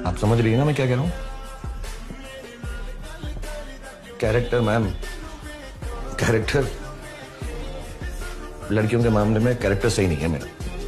आप समझ रही है ना मैं क्या कह रहा हूं? Character ma'am, character. लड़कियों के मामले में कैरेक्टर सही नहीं है मेरा।